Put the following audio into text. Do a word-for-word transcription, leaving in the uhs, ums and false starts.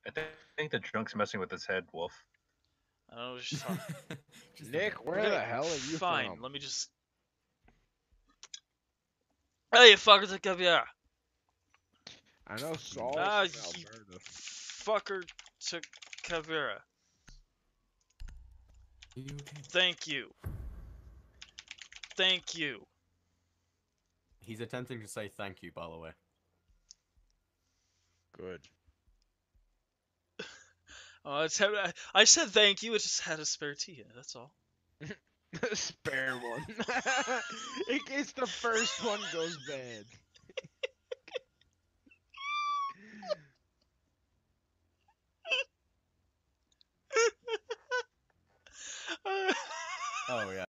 I think, I think the drunk's messing with his head, Wolf. I don't know what you're talking. Just a Nick, bit. where Okay, the hell are you fine. from? Let me just. Hey, fucker to caviar. I know Saul's Ah, from you Alberta. fucker to caviar. Are you okay? Thank you. Thank you. He's attempting to say thank you, by the way. Good. Oh, it's I, I said thank you. It just had a spare tea in it. That's all. Spare one. In case the first one goes bad. Oh, yeah.